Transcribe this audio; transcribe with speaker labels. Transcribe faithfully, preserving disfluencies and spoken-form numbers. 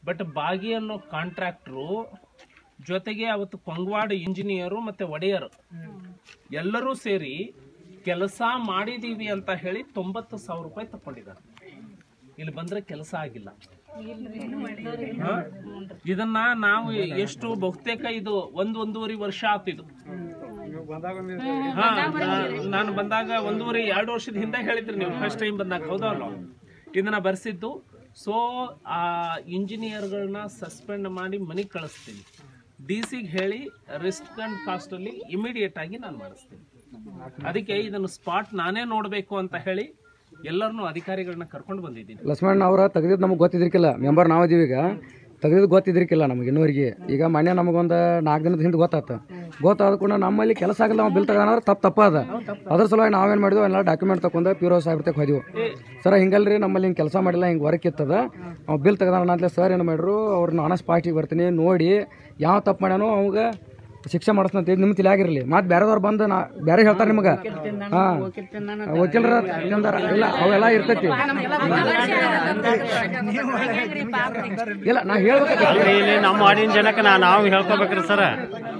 Speaker 1: But ಬಾಗಿ ಅನ್ನೋ contractor ಜೊತೆಗೆ ಅವತ್ತು ಕೊಂಗವಾಡ ಇಂಜಿನಿಯರು ಮತ್ತೆ ಒಡೆಯರು ಎಲ್ಲರೂ ಸೇರಿ ಕೆಲಸ ಮಾಡಿದೀವಿ ಅಂತ ಹೇಳಿ ತೊಂಬತ್ತು ಸಾವಿರ ರೂಪಾಯಿ ತಕೊಂಡಿದ್ದಾರೆ. ಇಲ್ಲಿ ಬಂದ್ರೆ ಕೆಲಸ ಆಗಿಲ್ಲ. ಇದನ್ನ ನಾವು ಎಷ್ಟು ಬಹುತೇಕ ಇದು ಒಂದ್ ಒಂದೂವರೆ ವರ್ಷ ಆತಿದು. ಹಾ ನಾನು ಬಂದಾಗ ಒಂದೂವರೆ ಎರಡು ವರ್ಷದ ಹಿಂದೆ ಹೇಳಿದ್ರಿ ನೀವು ಫಸ್ಟ್ ಟೈಮ್ ಬಂದಾಗ, ಹೌದಲ್ಲ? ಇದನ್ನ ಬರ್ಸಿದ್ದು. ಸೊ ಆ ಇಂಜಿನಿಯರ್ಗಳನ್ನ ಸಸ್ಪೆಂಡ್ ಮಾಡಿ ಮನೆಗೆ ಕಳಿಸ್ತೀನಿ. ಡಿ ಸಿಗೆ ಹೇಳಿ ರಿಸ್ಕ್ ಅಂಡ್ ಕಾಸ್ಟ್ ಅಲ್ಲಿ ಇಮಿಡಿಯೇಟ್ ಆಗಿ ನಾನು ಮಾಡಿಸ್ತೀನಿ. ಅದಕ್ಕೆ ಇದನ್ನು ಸ್ಪಾಟ್ ನಾನೇ ನೋಡಬೇಕು ಅಂತ ಹೇಳಿ ಎಲ್ಲರನ್ನೂ ಅಧಿಕಾರಿಗಳನ್ನ ಕರ್ಕೊಂಡು ಬಂದಿದ್ದೀನಿ.
Speaker 2: ಲಕ್ಷ್ಮಣ್ ಅವರ ತೆಗೆದಿದ್ದು ನಮಗೆ ಗೊತ್ತಿದ್ರಿಕಿಲ್ಲ, ಮೆಂಬರ್ ನಾವು ಇದೀವಿ. ಈಗ ತೆಗೆದಿದ್ದು ಗೊತ್ತಿದ್ರಿಕಿಲ್ಲ ನಮಗೆ ಇನ್ನೂರಿಗೆ. ಈಗ ಮನೆ ನಮಗೊಂದು ನಾಲ್ಕು ದಿನದ ಹಿಂದೆ ಗೊತ್ತಾಯ್ತು. ಗೊತ್ತಾದ ಕೂಡ ನಮ್ಮಲ್ಲಿ ಕೆಲಸ ಆಗಿಲ್ಲ, ನಾವು ಬಿಲ್ ತಗೋಣ ತಪ್ಪು ತಪ್ಪದ. ಅದ್ರ ಸಲುವಾಗಿ ನಾವೇನು ಮಾಡಿದ್ವಿ, ಎಲ್ಲ ಡಾಕ್ಯುಮೆಂಟ್ ತಗೊಂಡು ಪ್ಯೂರೋ ಸಾಹೇಬ್ರ ತಕ್ಕ ಹೋದ್ವಿ. ಸರ್ ಹಿಂಗಲ್ರಿ ನಮ್ಮಲ್ಲಿ ಹಿಂಗೆ ಕೆಲಸ ಮಾಡಿಲ್ಲ, ಹಿಂಗೆ ವರ್ಕ್ ಇರ್ತದ, ಅವ್ನು ಬಿಲ್ ತೆಗೆದಾನ ಅಂತಲೇ ಸರ್ ಏನು ಮಾಡ್ರು, ಅವ್ರನ್ನ ಆನಸ್ ಪಾರ್ಟಿಗೆ ಬರ್ತೀನಿ ನೋಡಿ ಯಾವ ತಪ್ಪು ಮಾಡ್ಯಾನೋ ಅವಾಗ ಶಿಕ್ಷೆ ಮಾಡಿಸ್ತಂತ ನಿಮ್ಮ ತಿಳಿಯಾಗಿರಲಿ. ಮತ್ತೆ ಬೇರೆದವ್ರು ಬಂದು ನಾ ಬೇರೆ ಹೇಳ್ತಾರೆ ನಿಮಗೆ. ಹಾಂ ವಕೀಲರ ಇಲ್ಲ ಅವೆಲ್ಲ ಇರ್ತೈತಿ. ಇಲ್ಲ ನಾ ಹೇಳ್ಬೇಕು
Speaker 3: ನಮ್ಮ ಆಡಿನ ಜನಕ್ಕೆ ನಾವು ಹೇಳ್ಕೋಬೇಕ್ರಿ ಸರ್.